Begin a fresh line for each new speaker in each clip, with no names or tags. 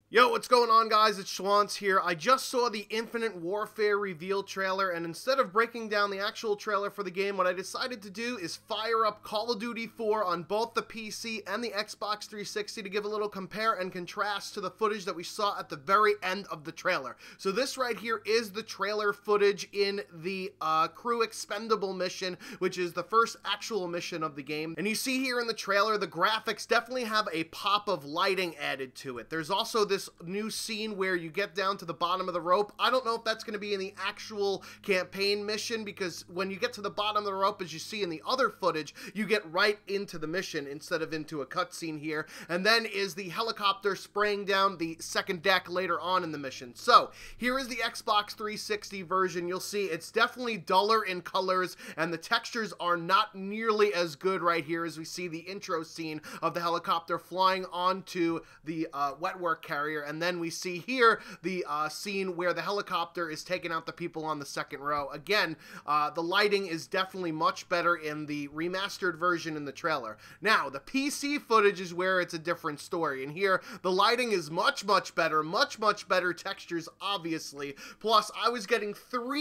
Yo, what's going on, guys? It's Schwantz here. I just saw the Infinite Warfare reveal trailer, and instead of breaking down the actual trailer for the game, what I decided to do is fire up Call of Duty 4 on both the PC and the Xbox 360 to give a little compare and contrast to the footage that we saw at the very end of the trailer. So this right here is the trailer footage in the Crew Expendable mission, which is the first actual mission of the game. And you see here in the trailer, the graphics definitely have a pop of lighting added to it. There's also this new scene where you get down to the bottom of the rope. I don't know if that's going to be in the actual campaign mission, because when you get to the bottom of the rope, as you see in the other footage, you get right into the mission instead of into a cutscene here. And then is the helicopter spraying down the second deck later on in the mission. So here is the Xbox 360 version. You'll see it's definitely duller in colors, and the textures are not nearly as good right here as we see the intro scene of the helicopter flying onto the wetwork carrier. And then we see here the scene where the helicopter is taking out the people on the second row. Again, the lighting is definitely much better in the remastered version in the trailer. Now, the PC footage is where it's a different story. And here, the lighting is much better, much better textures, obviously. Plus, I was getting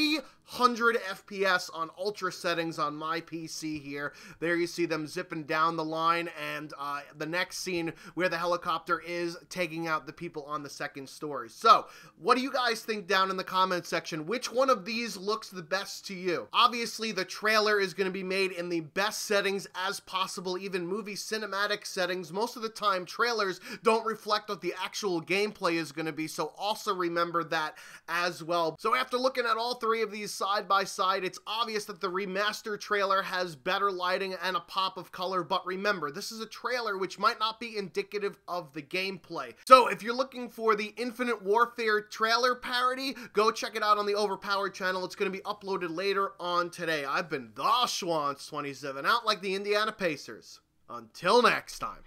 300 FPS on ultra settings on my PC here. There you see them zipping down the line, and the next scene where the helicopter is taking out the people on the second story. So, what do you guys think down in the comment section? Which one of these looks the best to you? Obviously, the trailer is going to be made in the best settings as possible, even movie cinematic settings. Most of the time, trailers don't reflect what the actual gameplay is going to be, so also remember that as well. So after looking at all three of these side by side, it's obvious that the remaster trailer has better lighting and a pop of color, but remember, this is a trailer which might not be indicative of the gameplay. So if you're looking for the Infinite Warfare trailer parody, go check it out on the Overpowered channel. It's going to be uploaded later on today. I've been the Schwantz27, out like the Indiana Pacers. Until next time.